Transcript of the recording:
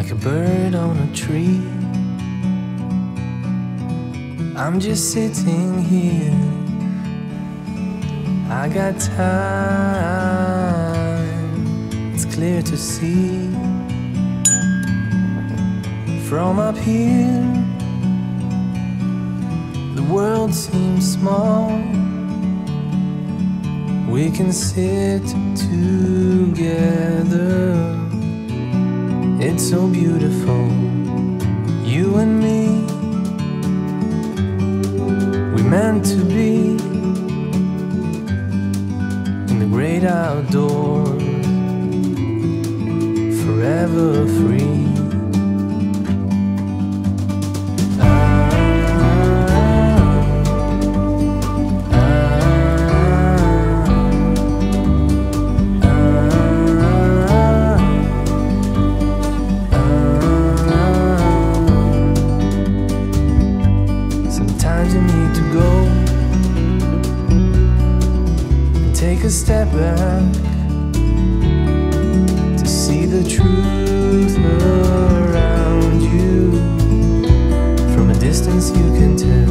like a bird on a tree. I'm just sitting here, I got time, it's clear to see. From up here, the world seems small. We can sit together, it's so beautiful, you and me. We meant to be in the great outdoors, forever free. Sometimes you need to go and take a step back to see the truth around you. From a distance you can tell